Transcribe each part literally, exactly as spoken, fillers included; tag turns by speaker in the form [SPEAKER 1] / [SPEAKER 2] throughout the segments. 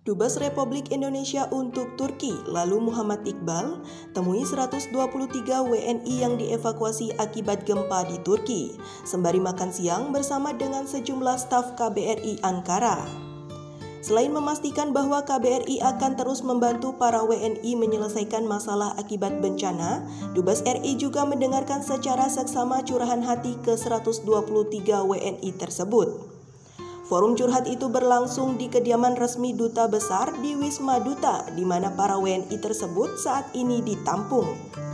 [SPEAKER 1] Dubes Republik Indonesia untuk Turki, lalu Muhammad Iqbal, temui seratus dua puluh tiga W N I yang dievakuasi akibat gempa di Turki, sembari makan siang bersama dengan sejumlah staf K B R I Ankara. Selain memastikan bahwa K B R I akan terus membantu para W N I menyelesaikan masalah akibat bencana, Dubes R I juga mendengarkan secara seksama curahan hati ke seratus dua puluh tiga W N I tersebut. Forum curhat itu berlangsung di kediaman resmi Duta Besar di Wisma Duta, di mana para W N I tersebut saat ini ditampung.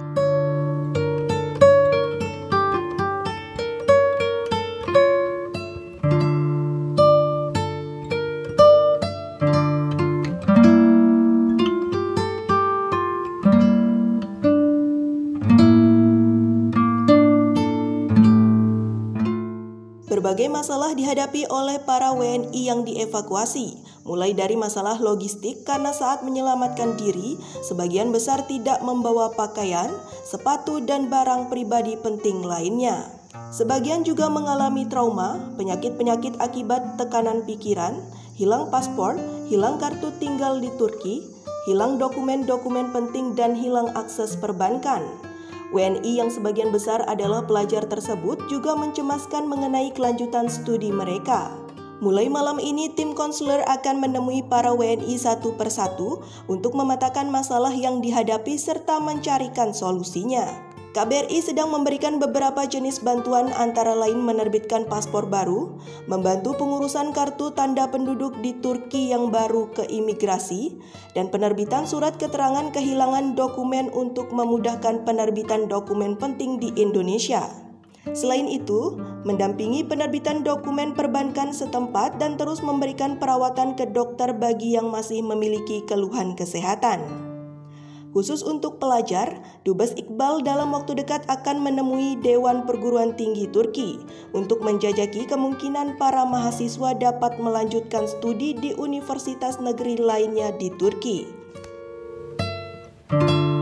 [SPEAKER 1] Berbagai masalah dihadapi oleh para W N I yang dievakuasi, mulai dari masalah logistik karena saat menyelamatkan diri, sebagian besar tidak membawa pakaian, sepatu, dan barang pribadi penting lainnya. Sebagian juga mengalami trauma, penyakit-penyakit akibat tekanan pikiran, hilang paspor, hilang kartu tinggal di Turki, hilang dokumen-dokumen penting, dan hilang akses perbankan. W N I yang sebagian besar adalah pelajar tersebut juga mencemaskan mengenai kelanjutan studi mereka. Mulai malam ini, tim konselor akan menemui para W N I satu persatu untuk memetakan masalah yang dihadapi serta mencarikan solusinya. K B R I sedang memberikan beberapa jenis bantuan antara lain menerbitkan paspor baru, membantu pengurusan kartu tanda penduduk di Turki yang baru ke imigrasi, dan penerbitan surat keterangan kehilangan dokumen untuk memudahkan penerbitan dokumen penting di Indonesia. Selain itu, mendampingi penerbitan dokumen perbankan setempat dan terus memberikan perawatan ke dokter bagi yang masih memiliki keluhan kesehatan. Khusus untuk pelajar, Dubes Iqbal dalam waktu dekat akan menemui Dewan Perguruan Tinggi Turki untuk menjajaki kemungkinan para mahasiswa dapat melanjutkan studi di universitas negeri lainnya di Turki.